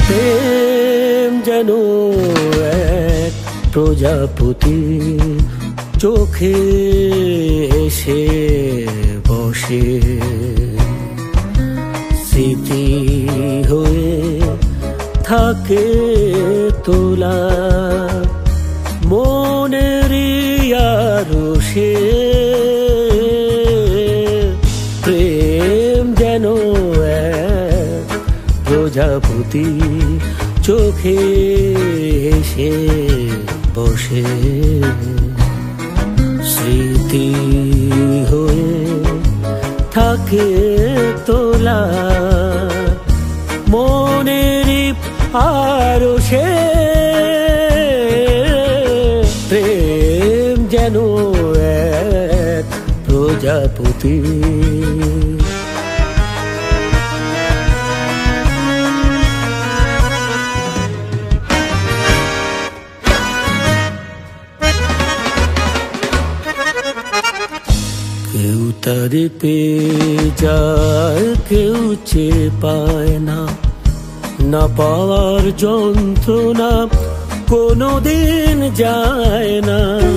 প্রেম যেন এক প্রজাপতি চোখে এসে বসে, স্মৃতি হয়ে থাকে তোলা মনেরই আরশে। প্রেম যেন এক প্রজাপতি চোখে এসে বসে, স্মৃতি হয়ে থাকে তোলা মনেরই আরশে। প্রেম যেন এক প্রজাপতি। কেউ তারে পেয়ে যায়, কেউ চেয়ে পায় না, না পাওয়ার যন্ত্রণা কোনোদিন যায় না।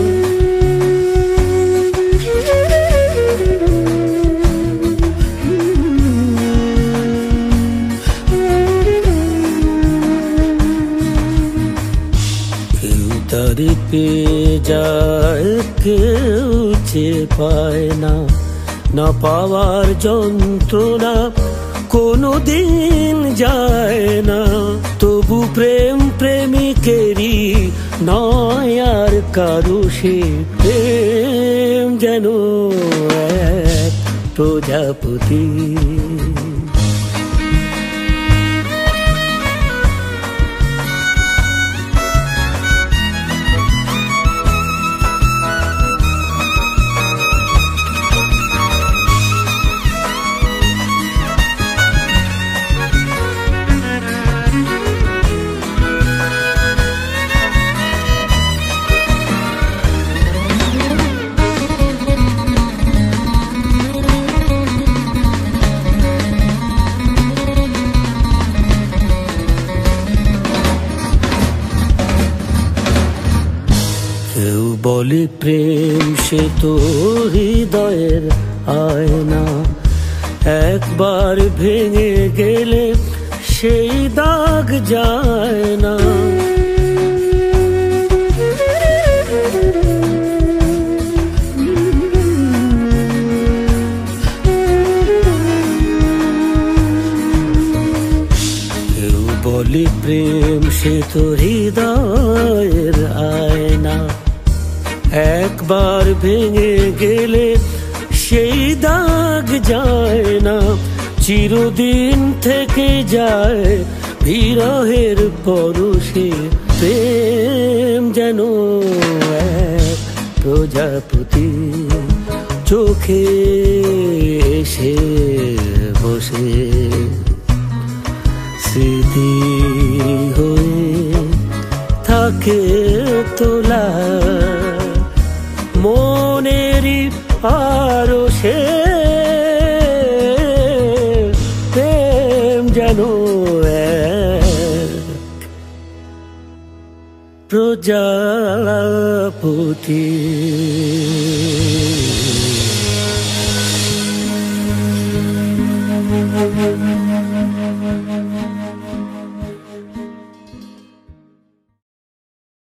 কেউ তারে পেয়ে যায়, কেউ চেয়ে পায় না, না পাওয়ার যন্ত্রণা কোনোদিন যায় না। তবু প্রেম প্রেমিকেরই নয় আর কারো সে। প্রেম যেন এক প্রজাপতি। কেউ বলে প্রেম সে তো হৃদয়ের আয়না, একবার ভেঙে গেলে সেই দাগ যায় না। কেউ বলে প্রেম সে তো হৃদয়ের আয়না, একবার ভেঙে গেলে সেই দাগ যায় না। চিরদিন থেকে যায় বিরহের পরশে। প্রেম যেন এক প্রজাপতি চোখে এসে বসে, স্মৃতি হয়ে থাকে তোলা মনেরই আরশে। প্রেম যেন এক প্রজাপতি।